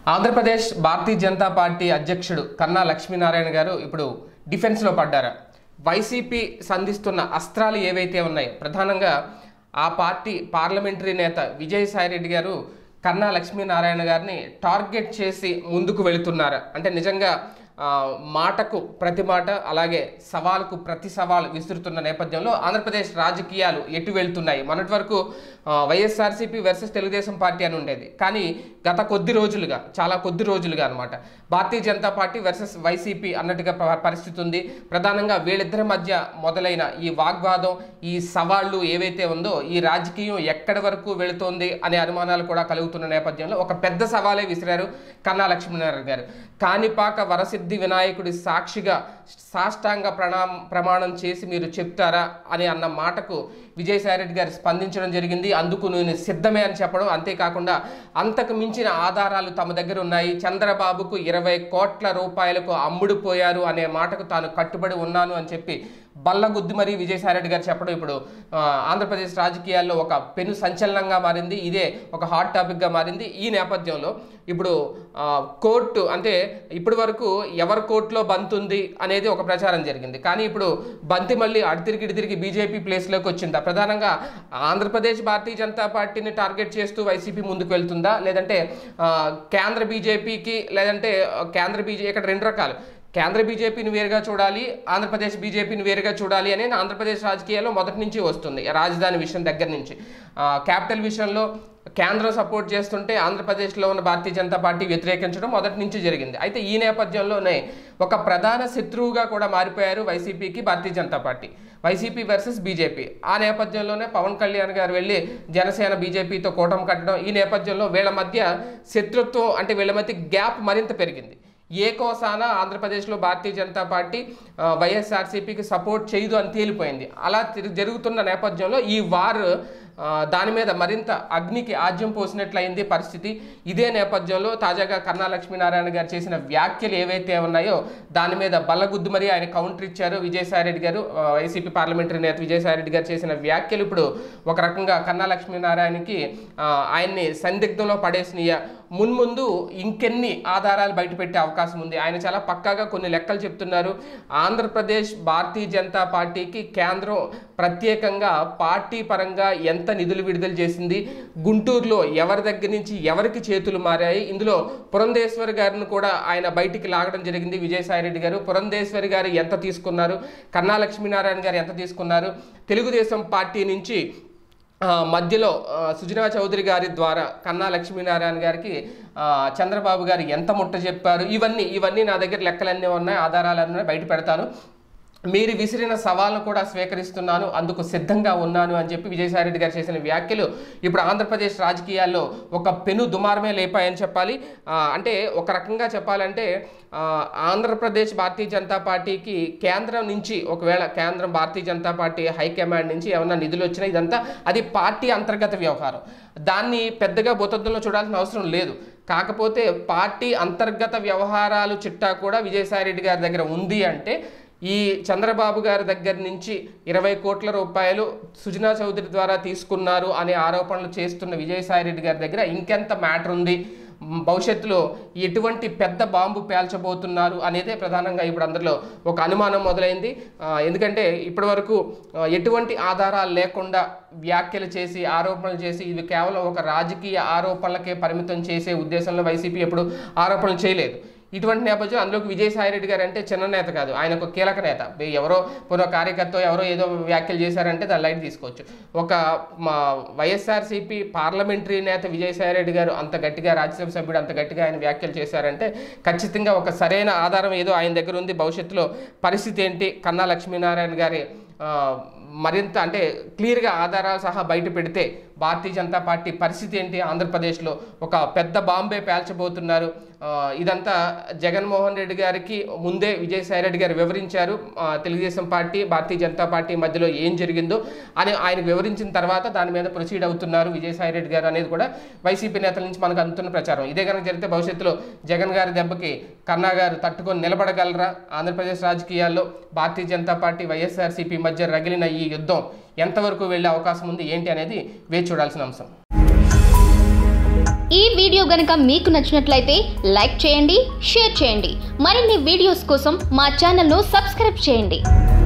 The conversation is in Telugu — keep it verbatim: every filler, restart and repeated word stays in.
ఆంధ్రప్రదేశ్ భారతీయ జనతా పార్టీ అధ్యక్షుడు కన్నా లక్ష్మీనారాయణ గారు ఇప్పుడు డిఫెన్స్లో పడ్డారు. వైసీపీ సంధిస్తున్న అస్త్రాలు ఏవైతే ఉన్నాయో ప్రధానంగా ఆ పార్టీ పార్లమెంటరీ నేత విజయసాయిరెడ్డి గారు కన్నా లక్ష్మీనారాయణ గారిని టార్గెట్ చేసి ముందుకు వెళుతున్నారు. అంటే నిజంగా మాటకు ప్రతి మాట అలాగే సవాలుకు ప్రతి సవాలు విసురుతున్న నేపథ్యంలో ఆంధ్రప్రదేశ్ రాజకీయాలు ఎటు వెళ్తున్నాయి? మొన్నటి వరకు వైఎస్ఆర్సీపీ వర్సెస్ తెలుగుదేశం పార్టీ అని ఉండేది, కానీ గత కొద్ది రోజులుగా చాలా కొద్ది రోజులుగా అనమాట భారతీయ జనతా పార్టీ వర్సెస్ వైసీపీ అన్నట్టుగా పరిస్థితి ఉంది. ప్రధానంగా వీళ్ళిద్దరి మధ్య మొదలైన ఈ వాగ్వాదం, ఈ సవాళ్లు ఏవైతే ఉందో ఈ రాజకీయం ఎక్కడి వరకు వెళుతోంది అనే అనుమానాలు కూడా కలుగుతున్న నేపథ్యంలో ఒక పెద్ద సవాలే విసిరారు కన్నా లక్ష్మీనారాయణ గారు. కాణిపాక వరసిద్ధి వినాయకుడి సాక్షిగా సాష్టాంగ ప్రణామ ప్రమాణం చేసి మీరు చెప్తారా అని అన్న మాటకు విజయసాయిరెడ్డి గారు స్పందించడం జరిగింది. అందుకు నేను సిద్ధమే అని చెప్పడం, అంతేకాకుండా అంతకు మించిన ఆధారాలు తమ దగ్గర ఉన్నాయి, చంద్రబాబుకు ఇరవై కోట్ల రూపాయలకు అమ్ముడుపోయారు అనే మాటకు తాను కట్టుబడి ఉన్నాను అని చెప్పి బల్లగుద్ది మరీ విజయసాయిరెడ్డి గారు చెప్పడం ఇప్పుడు ఆంధ్రప్రదేశ్ రాజకీయాల్లో ఒక పెను సంచలనంగా మారింది. ఇదే ఒక హాట్ టాపిక్గా మారింది. ఈ నేపథ్యంలో ఇప్పుడు కోర్టు అంటే ఇప్పటి వరకు ఎవరి కోర్టులో బంతి ఉంది అనేది ఒక ప్రచారం జరిగింది, కానీ ఇప్పుడు బంతి మళ్ళీ అడితిరిగి ఇడితిరిగి బీజేపీ ప్లేస్లోకి వచ్చిందా? ప్రధానంగా ఆంధ్రప్రదేశ్ భారతీయ జనతా పార్టీని టార్గెట్ చేస్తూ వైసీపీ ముందుకు వెళ్తుందా, లేదంటే కేంద్ర బీజేపీకి, లేదంటే కేంద్ర బీజేపీ ఇక్కడ రెండు రకాలు, కేంద్ర బీజేపీని వేరుగా చూడాలి, ఆంధ్రప్రదేశ్ బీజేపీని వేరుగా చూడాలి అనేది ఆంధ్రప్రదేశ్ రాజకీయాల్లో మొదటి నుంచి వస్తుంది. రాజధాని విషయం దగ్గర నుంచి క్యాపిటల్ విషయంలో కేంద్రం సపోర్ట్ చేస్తుంటే ఆంధ్రప్రదేశ్లో ఉన్న భారతీయ జనతా పార్టీ వ్యతిరేకించడం మొదటి నుంచి జరిగింది. అయితే ఈ నేపథ్యంలోనే ఒక ప్రధాన శత్రువుగా కూడా మారిపోయారు వైసీపీకి Bharatiya Janata Party, YCP versus BJP. ఆ నేపథ్యంలోనే పవన్ కళ్యాణ్ గారు వెళ్ళి జనసేన బీజేపీతో కూటమి కట్టడం, ఈ నేపథ్యంలో వీళ్ళ మధ్య శత్రుత్వం అంటే వీళ్ళ మధ్య గ్యాప్ మరింత పెరిగింది. ఏ కోసాన ఆంధ్రప్రదేశ్లో భారతీయ జనతా పార్టీ వైఎస్ఆర్సీపీకి సపోర్ట్ చేయదు అని తేలిపోయింది. అలా జరుగుతున్న నేపథ్యంలో ఈ వార్ దాని మీద మరింత అగ్నికి ఆజ్యం పోసినట్లయింది పరిస్థితి. ఇదే నేపథ్యంలో తాజాగా కన్నా లక్ష్మీనారాయణ గారు చేసిన వ్యాఖ్యలు ఏవైతే ఉన్నాయో దాని మీద బల్లగుద్దు మరి ఆయన కౌంటర్ ఇచ్చారు విజయసాయిరెడ్డి గారు. వైసీపీ పార్లమెంటరీ నేత విజయసాయిరెడ్డి గారు చేసిన వ్యాఖ్యలు ఇప్పుడు ఒక రకంగా కన్నా లక్ష్మీనారాయణకి ఆయన్ని సందిగ్ధంలో పడేసినయ్య. మున్ముందు ఇంకెన్ని ఆధారాలు బయటపెట్టే అవకాశం ఉంది? ఆయన చాలా పక్కాగా కొన్ని లెక్కలు చెప్తున్నారు. ఆంధ్రప్రదేశ్ భారతీయ జనతా పార్టీకి కేంద్రం ప్రత్యేకంగా పార్టీ పరంగా ఎంత నిధులు విడుదల చేసింది, గుంటూరులో ఎవరి దగ్గర నుంచి ఎవరికి చేతులు మారాయి, ఇందులో పురంధేశ్వరి గారిని కూడా ఆయన బయటికి లాగడం జరిగింది విజయసాయిరెడ్డి గారు. పురంధేశ్వరి గారు ఎంత తీసుకున్నారు, కన్నా లక్ష్మీనారాయణ గారు ఎంత తీసుకున్నారు, తెలుగుదేశం పార్టీ నుంచి మధ్యలో సుజనా చౌదరి గారి ద్వారా కన్నా లక్ష్మీనారాయణ గారికి చంద్రబాబు గారు ఎంత ముట్ట చెప్పారు, ఇవన్నీ ఇవన్నీ నా దగ్గర లెక్కలన్నీ ఉన్నాయి, ఆధారాలన్నీ బయట పెడతాను, మీరు విసిరిన సవాళ్ళను కూడా స్వీకరిస్తున్నాను, అందుకు సిద్ధంగా ఉన్నాను అని చెప్పి విజయసాయిరెడ్డి గారు చేసిన వ్యాఖ్యలు ఇప్పుడు ఆంధ్రప్రదేశ్ రాజకీయాల్లో ఒక పెను దుమారమే లేపాయని చెప్పాలి. అంటే ఒక రకంగా చెప్పాలంటే ఆంధ్రప్రదేశ్ భారతీయ జనతా పార్టీకి కేంద్రం నుంచి ఒకవేళ కేంద్రం భారతీయ జనతా పార్టీ హైకమాండ్ నుంచి ఏమన్నా నిధులు వచ్చినా ఇదంతా అది పార్టీ అంతర్గత వ్యవహారం, దాన్ని పెద్దగా భూతద్దంలో చూడాల్సిన అవసరం లేదు. కాకపోతే పార్టీ అంతర్గత వ్యవహారాలు చిట్టా కూడా విజయసాయిరెడ్డి గారి దగ్గర ఉంది అంటే ఈ చంద్రబాబు గారి దగ్గర నుంచి ఇరవై కోట్ల రూపాయలు సుజనా చౌదరి ద్వారా తీసుకున్నారు అనే ఆరోపణలు చేస్తున్న విజయసాయిరెడ్డి గారి దగ్గర ఇంకెంత మ్యాటర్ ఉంది, భవిష్యత్తులో ఎటువంటి పెద్ద బాంబు పేల్చబోతున్నారు అనేదే ప్రధానంగా ఇప్పుడు అందరిలో ఒక అనుమానం మొదలైంది. ఎందుకంటే ఇప్పటి వరకు ఎటువంటి ఆధారాలు లేకుండా వ్యాఖ్యలు చేసి ఆరోపణలు చేసి ఇవి కేవలం ఒక రాజకీయ ఆరోపణలకే పరిమితం చేసే ఉద్దేశంలో వైసీపీ ఎప్పుడు ఆరోపణలు చేయలేదు. ఇటువంటి నేపథ్యం అందులోకి విజయసాయిరెడ్డి గారు అంటే చిన్న నేత కాదు, ఆయన ఒక కీలక నేత. ఎవరో పునః కార్యకర్త ఎవరో ఏదో వ్యాఖ్యలు చేశారంటే దాని లైట్ తీసుకోవచ్చు. ఒక మా వైఎస్ఆర్సీపీ పార్లమెంటరీ నేత విజయసాయిరెడ్డి గారు అంత గట్టిగా, రాజ్యసభ సభ్యుడు అంత గట్టిగా ఆయన వ్యాఖ్యలు చేశారంటే ఖచ్చితంగా ఒక సరైన ఆధారం ఏదో ఆయన దగ్గర ఉంది. భవిష్యత్తులో పరిస్థితి ఏంటి, కన్నా లక్ష్మీనారాయణ గారి మరింత అంటే క్లియర్గా ఆధారాలు సహా బయట పెడితే భారతీయ జనతా పార్టీ పరిస్థితి ఏంటి, ఆంధ్రప్రదేశ్లో ఒక పెద్ద బాంబే పేల్చబోతున్నారు. ఇదంతా జగన్మోహన్ రెడ్డి గారికి ముందే విజయసాయిరెడ్డి గారు వివరించారు. తెలుగుదేశం పార్టీ భారతీయ జనతా పార్టీ మధ్యలో ఏం జరిగిందో అని ఆయన వివరించిన తర్వాత దాని మీద ప్రొసీడ్ అవుతున్నారు విజయసాయిరెడ్డి గారు అనేది కూడా వైసీపీ నేతల నుంచి మనకు అందుతున్న ప్రచారం. ఇదే కనుక జరిగితే భవిష్యత్తులో జగన్ గారి దెబ్బకి కన్నా గారు తట్టుకొని నిలబడగలరా? ఆంధ్రప్రదేశ్ రాజకీయాల్లో భారతీయ జనతా పార్టీ వైఎస్ఆర్సీపీ మధ్య రగిలిన ఈ యుద్ధం ఎంతవరకు వెళ్ళే అవకాశం ఉంది ఏంటి అనేది వేచి చూడాల్సిన అంశం. ఈ వీడియో గనుక మీకు నచ్చినట్లయితే లైక్ చేయండి, షేర్ చేయండి. మరిన్ని వీడియోస్ కోసం మా ఛానల్ను సబ్స్క్రైబ్ చేయండి.